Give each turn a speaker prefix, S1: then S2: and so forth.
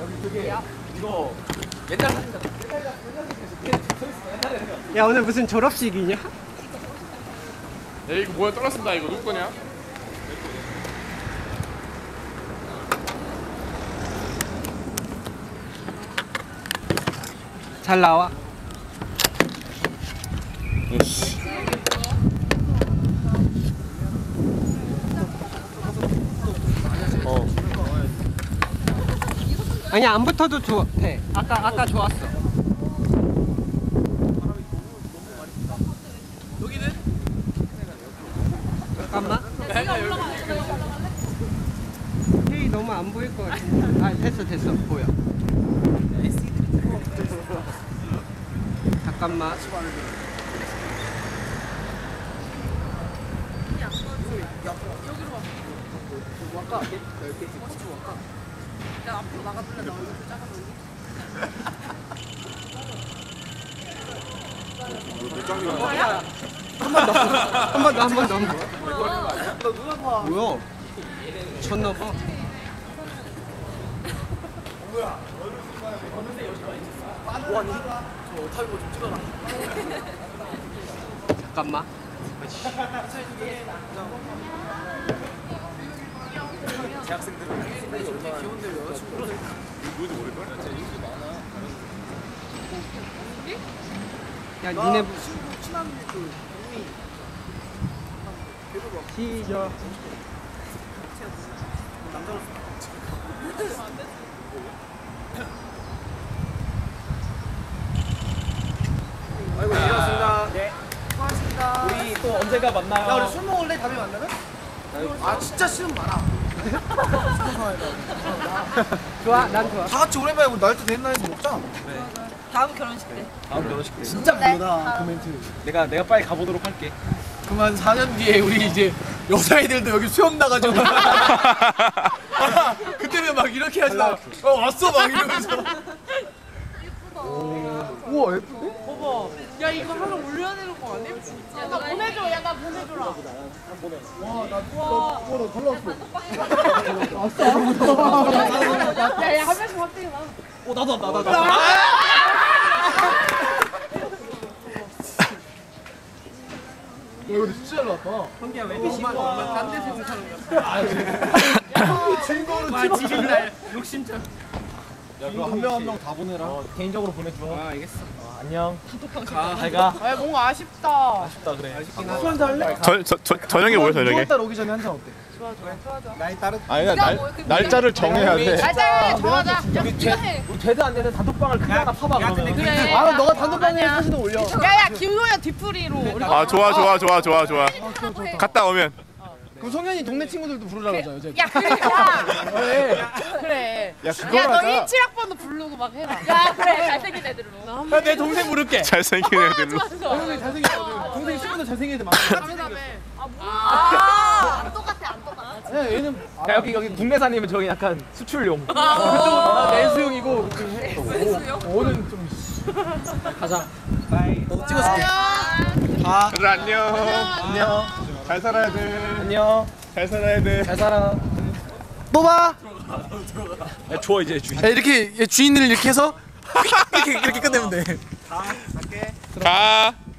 S1: 이거 옛날 사진이다.
S2: 야 오늘 무슨 졸업식이냐?
S3: 야 이거 뭐야 떨어진다 이거 누구 거냐?
S2: 잘 나와.
S3: 으씨.
S2: 아니 안 붙어도 돼. 아까 좋았어.
S1: 여기는?
S2: 잠깐만. 헤이 너무 안 보일 것 같은데. 아 됐어 보여. 잠깐만.
S4: 야 앞으로 나가줄래? 나 얼굴 작아서.
S2: 한 번 더. 뭐야? 쳤나 봐. 잠깐만.
S1: 대학생들은 저렇게 귀여운데 왜 여자친구를
S3: 누구인지 모를걸?
S2: 야 니네
S1: 친구 친한 그 동이
S2: 시작.
S1: 남자로서 아이고 일어났습니다. 네.
S4: 고맙습니다.
S1: 우리 또 언제가 만나요?
S4: 야 우리 술 먹을래? 다음에 만나면? 아 진짜 싫으면 말아.
S2: 좋아, 난 좋아.
S4: 다 같이 오랜만에 우리 날도 된 날에서 먹자.
S5: 다음 결혼식 때.
S1: 다음 결혼식 때.
S4: 진짜 별로다 그 멘트.
S1: 내가 빨리 가보도록 할게.
S4: 그만 4년 뒤에 우리 이제 여자애들도 여기 수염 나가지고 그때는 막 이렇게 하지 마. 왔어 막 이러면서. 우와 예쁜데?
S5: 야 이거 하나 올려야 되는 거 아니야? 진짜. 나 보내줘. 야 나 보내줘라.
S4: 와나 잘 나왔어.
S5: 야야 한 명씩 확대해 봐.
S4: 나도. 이거 진짜 잘 나왔다.
S2: 형기야 왜 이렇게 신고? 딴 데서 온 사람
S4: 친구는
S2: 같아. 지금날 욕심전.
S4: 야 그거 한 명 한 명 다 보내라.
S1: 개인적으로 보내줘.
S2: 아 알겠어.
S1: 안녕. 잘 가.
S5: 아 뭔가 아쉽다.
S1: 아쉽다 그래.
S4: 술 한잔 할래?
S3: 저녁에 뭐야 저녁에?
S4: 6월달 오기 전에 한 잔 어때?
S5: 좋아.
S4: 나이 따르.
S3: 아니 날짜를 정해야 돼.
S5: 알자 정하자.
S1: 우리 제도 안 되는 단톡방을 크게 하나 파봐 그러면.
S5: 그래.
S4: 아 너가 단톡방에 사진 올려.
S5: 야야 김노현 뒤풀이로.
S3: 아 좋아. 갔다 오면.
S4: 그럼 성현이 동네 친구들도 부르라 그러자 여자.
S5: 야 그러니까.
S4: 왜?
S5: 그래.
S4: 야 그거
S5: 야너
S4: 하자.
S5: 17학번도 부르고 막 해라. 야 그래 잘생긴 애들로.
S4: 내 동생 부를게.
S3: 잘생긴 애들로.
S4: 동생 잘생겼거든. 동생 친구도 잘생긴 애들 많아.
S5: 안 똑같아.
S4: 야 얘는
S1: 야 여기 국내산이면 저기 약간 수출용.
S4: 내수용이고 오는 좀. 가자. 너도 찍어줄게. 가.
S3: 그래 안녕.
S4: 안녕.
S3: 잘 살아야 돼.
S1: 안녕.
S3: 잘 살아야 돼.
S1: 잘 살아.
S4: 또 봐.
S1: 야 줘 이제 주인.
S4: 야, 이렇게 주인을 이렇게 해서 이렇게 끝내면 돼.
S3: 가.